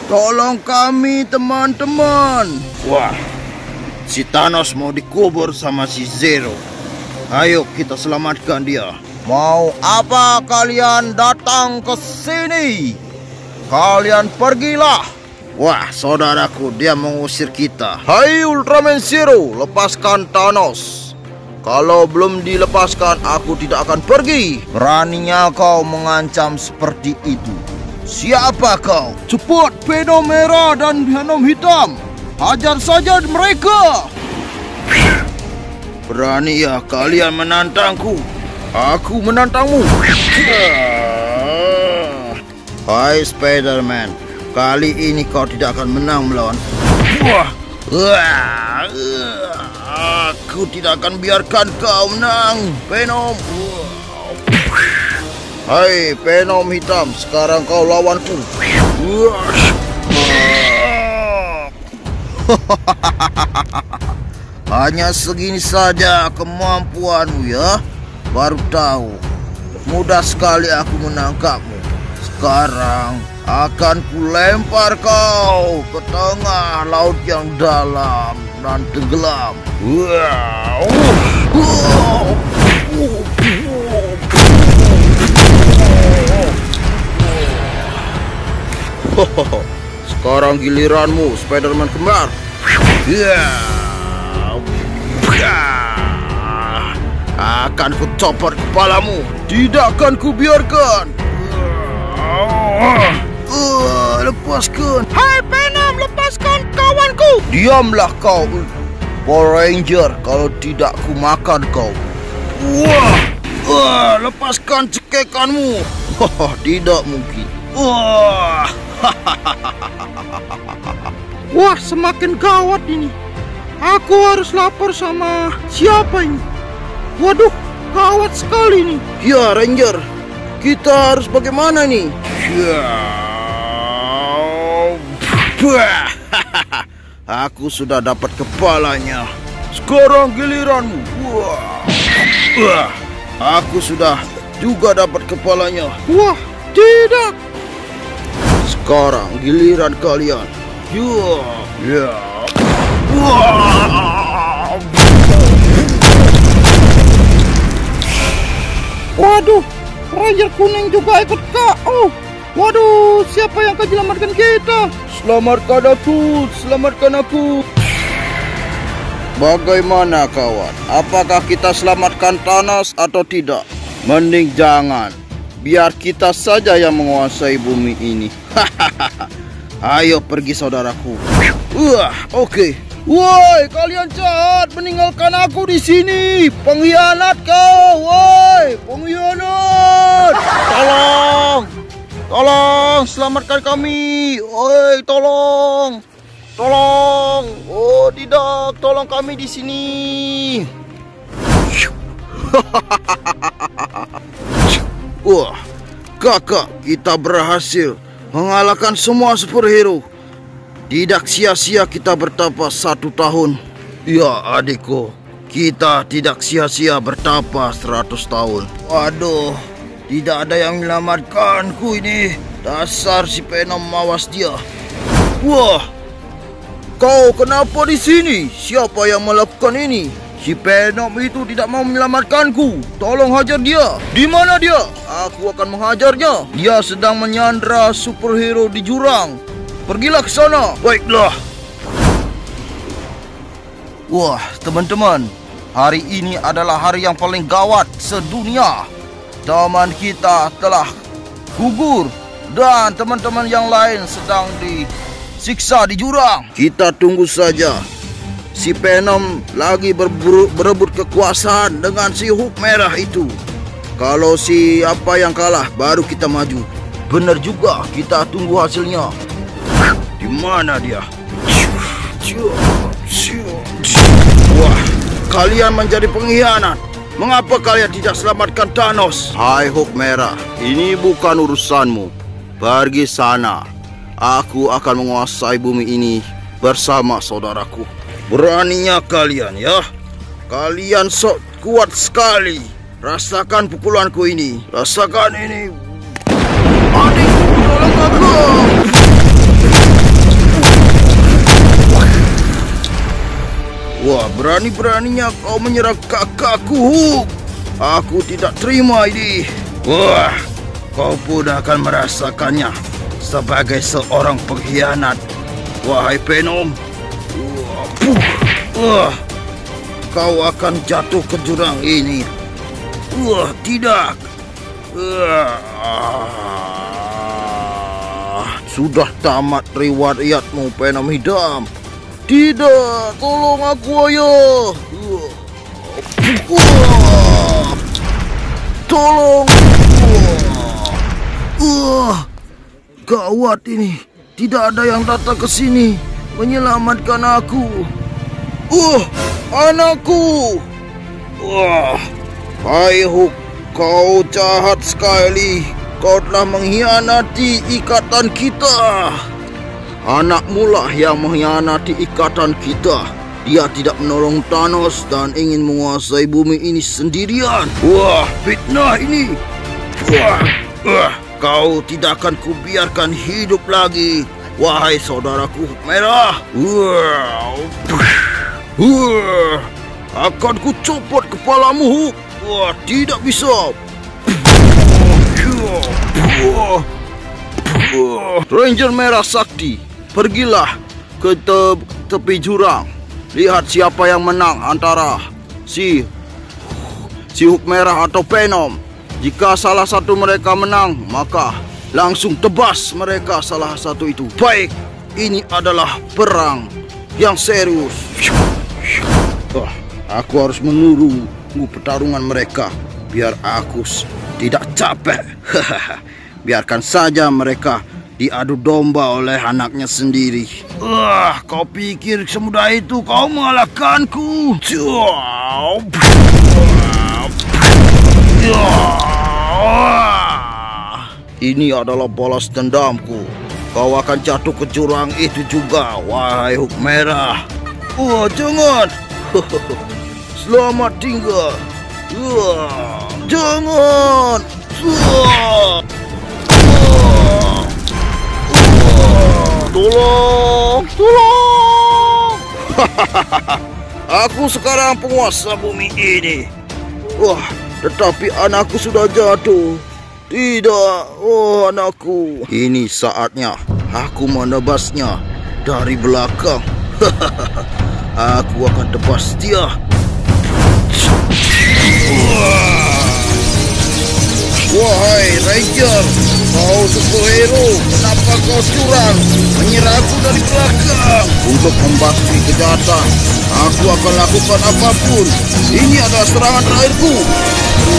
Tolong kami, teman-teman. Wah, si Thanos mau dikubur sama si Zero. Ayo kita selamatkan dia. Mau apa kalian datang ke sini? Kalian pergilah. Wah, saudaraku, dia mengusir kita. Hai Ultraman Zero, lepaskan Thanos. Kalau belum dilepaskan, aku tidak akan pergi. Beraninya kau mengancam seperti itu? Siapa kau? Cepat, Venom merah dan Venom hitam. Hajar saja mereka. Berani ya kalian menantangku? Aku menantangmu. Hai Spider-Man, kali ini kau tidak akan menang melawan. Aku tidak akan biarkan kau menang, Venom. Hai Venom hitam, sekarang kau lawanku. Hanya segini saja kemampuanmu ya. Baru tahu. Mudah sekali aku menangkapmu. Sekarang akan kulempar kau ke tengah laut yang dalam dan tenggelam. Sekarang giliranmu, Spider-Man kembar. Akan kucopot kepalamu. Tidak akan kubiarkan. Lepaskan. Hai Venom, lepaskan kawanku. Diamlah kau, Power Ranger. Kalau tidak kumakan kau. Lepaskan cekekanmu. Tidak mungkin. Wah, semakin gawat ini. Aku harus lapor sama siapa ini? Waduh, gawat sekali nih. Ya, Ranger. Kita harus bagaimana nih? Aku sudah dapat kepalanya. Sekarang giliranmu. Aku sudah juga dapat kepalanya. Wah, tidak. Sekarang giliran kalian. Waduh, Ranger kuning juga ikut KO. Waduh, siapa yang akan menyelamatkan kita? Selamatkan aku, selamatkan aku. Bagaimana kawan? Apakah kita selamatkan Thanos atau tidak? Mending jangan. Biar kita saja yang menguasai bumi ini. Ayo pergi saudaraku. Oke. Woi, kalian jahat, meninggalkan aku di sini. Pengkhianat kau, woi, pengkhianat. Tolong, selamatkan kami. Woi, tolong. Oh, tidak, tolong kami di sini. Wah, kakak, kita berhasil mengalahkan semua superhero. Tidak sia-sia kita bertapa 1 tahun. Ya adikku, kita tidak sia-sia bertapa 100 tahun. Waduh, tidak ada yang menyelamatkanku ini. Dasar si Venom, mawas dia. Wah, kau kenapa di sini? Siapa yang melakukan ini? Si Venom itu tidak mau menyelamatkanku. Tolong hajar dia. Di mana dia? Aku akan menghajarnya. Dia sedang menyandra superhero di jurang. Pergilah ke sana. Baiklah. Wah, teman-teman, hari ini adalah hari yang paling gawat sedunia. Teman kita telah gugur dan teman-teman yang lain sedang disiksa di jurang. Kita tunggu saja. Si Venom lagi berebut kekuasaan dengan si Hulk merah itu. Kalau siapa yang kalah, baru kita maju. Benar juga, kita tunggu hasilnya. Di mana dia? Wah, kalian menjadi pengkhianat. Mengapa kalian tidak selamatkan Thanos? Hai Hulk merah, ini bukan urusanmu. Pergi sana. Aku akan menguasai bumi ini bersama saudaraku. Beraninya kalian ya. Kalian sok kuat sekali. Rasakan pukulanku ini. Rasakan ini. Adikku, tolong aku. Berani-beraninya kau menyerang kakakku, Hulk. Aku tidak terima ini. Wah, kau pun akan merasakannya sebagai seorang pengkhianat. Wahai Venom. Kau akan jatuh ke jurang ini. Tidak. Sudah tamat riwayatmu, Venom Hitam. Tidak, tolong aku, ayo. Tolong. Gawat ini. Tidak ada yang datang ke sini menyelamatkan aku. Anakku. Hai Hulk, kau jahat sekali. Kau telah mengkhianati ikatan kita. Anakmu lah yang mengkhianati ikatan kita. Dia tidak menolong Thanos dan ingin menguasai bumi ini sendirian. Fitnah ini. Kau tidak akan kubiarkan hidup lagi, wahai saudaraku Hulk Merah. Akan ku copot kepalamu, Hulk. Tidak bisa. Ranger Merah Sakti, pergilah ke tepi jurang. Lihat siapa yang menang antara si Hulk Merah atau Venom. Jika salah satu mereka menang, maka langsung tebas mereka salah satu itu. Baik, ini adalah perang yang serius. Aku harus menunggu pertarungan mereka biar aku tidak capek. Biarkan saja mereka diadu domba oleh anaknya sendiri. Kau pikir semudah itu kau mengalahkanku? Ini adalah balas dendamku. Kau akan jatuh ke jurang itu juga, wahai Hulk Merah. Jangan. Selamat tinggal. Jangan. Tolong. Aku sekarang penguasa bumi ini. Tetapi anakku sudah jatuh. Tidak, anakku. Ini saatnya aku menebasnya dari belakang. Aku akan tebas dia. Wahai Ranger, kau superhero, kenapa kau curang menyerangku dari belakang? Untuk membasmi kejahatan, aku akan lakukan apapun. Ini adalah serangan terakhirku.